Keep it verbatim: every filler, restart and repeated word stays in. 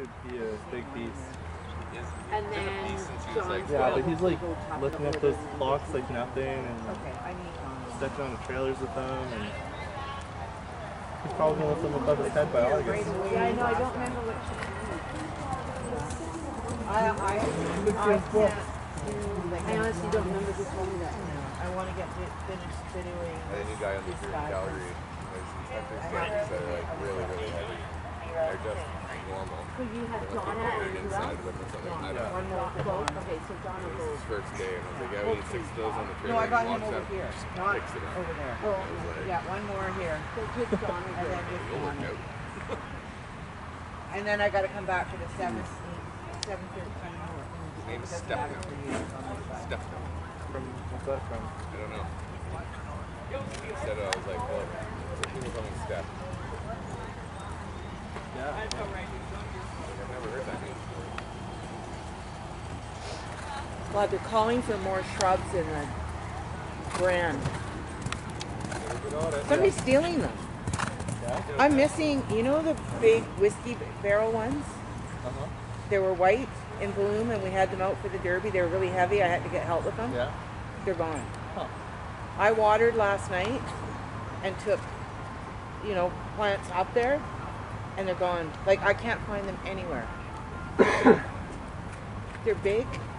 would be a big beast. And then John's yeah, but he's like lifting up those blocks like nothing and okay, I need stepping on the trailers with them, and he's probably gonna lift them above his head by August. Yeah, I know. I don't remember what she I I I can't do. I honestly don't remember who told me that. I want to get finished videoing. I think a guy on the group gallery. His standards that are like really, really heavy. They're just normal. So you have Donna and who else? Yeah. One more boat. Okay, so Donna This is goes. his first day, and I was like, yeah, we need six of those on the trailer. No, I got him Walks over up, here. just Not picks it up. over there. I was like, Yeah, one more here. So just Donna and then just you'll work Donna. out. And then I got to come back for the seven, seven thirteen. His name is Stefano. Stefano. From what's that from? I don't know. Instead, I was like, well, people call me Steph. Yeah. I've never heard that name. Well, they're calling for more shrubs in the brand. Somebody's stealing them. Yeah? I'm missing, you know the big whiskey barrel ones? Uh-huh. They were white in bloom and we had them out for the derby. They were really heavy. I had to get help with them. Yeah. They're gone. Huh. I watered last night and took, you know, plants up there and they're gone. Like I can't find them anywhere. They're big.